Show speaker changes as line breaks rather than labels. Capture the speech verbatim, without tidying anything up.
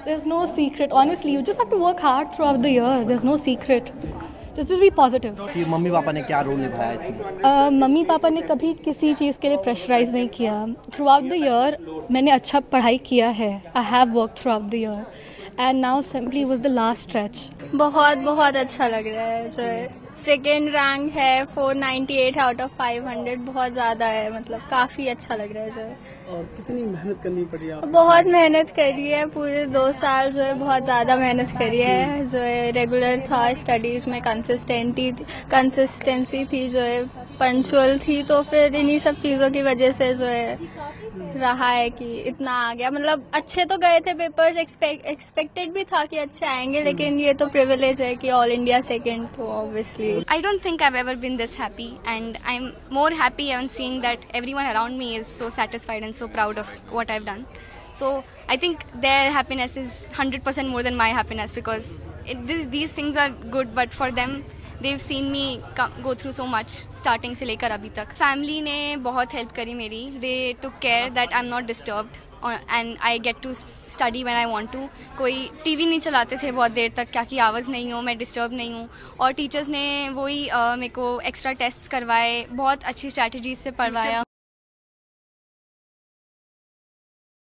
there's no secret. Honestly, you just have to work hard throughout the year. There's no secret. Just just be positive.
कि mummy papa ने क्या role निभाया इसमें?
uh, mummy papa ने कभी किसी चीज़ के लिए प्रेशराइज नहीं किया. थ्रू आउट द ईयर मैंने अच्छा पढ़ाई किया है. I have work throughout the year and now simply was the last stretch.
बहुत बहुत अच्छा लग रहा है. जो है सेकेंड रैंक है, four ninety eight out of five hundred, बहुत ज़्यादा है. मतलब काफ़ी अच्छा लग रहा है. जो है
और कितनी मेहनत करनी पड़ी आपको?
बहुत मेहनत करी है. पूरे दो साल जो है बहुत ज़्यादा मेहनत करी है. जो है रेगुलर था, स्टडीज़ में कंसिस्टेंटी कंसिस्टेंसी थी, जो है पंचुअल थी. तो फिर इन्हीं सब चीज़ों की वजह से जो है रहा है कि इतना आ गया. मतलब अच्छे तो गए थे पेपर्स, एक्सपेक्टेड भी था कि अच्छे आएंगे, लेकिन ये तो प्रिविलेज है कि ऑल इंडिया सेकंड, तो obviously.
I don't think I've ever been this happy, and I'm more happy on seeing that everyone around me is so satisfied and so proud of what I've done. So I think their happiness is one hundred percent more than my happiness, because it, this, these things are good, but for them they've seen me come, go through so much starting से लेकर अभी तक. Family ने बहुत help करी मेरी. They took care that I'm not disturbed and I get to study when I want to. कोई TV नहीं चलाते थे बहुत देर तक, क्या कि आवाज़ नहीं हो, मैं डिस्टर्ब नहीं हूँ. और टीचर्स ने वही मेरे को एक्स्ट्रा टेस्ट करवाए, बहुत अच्छी स्ट्रैटेजी से पढ़वाया.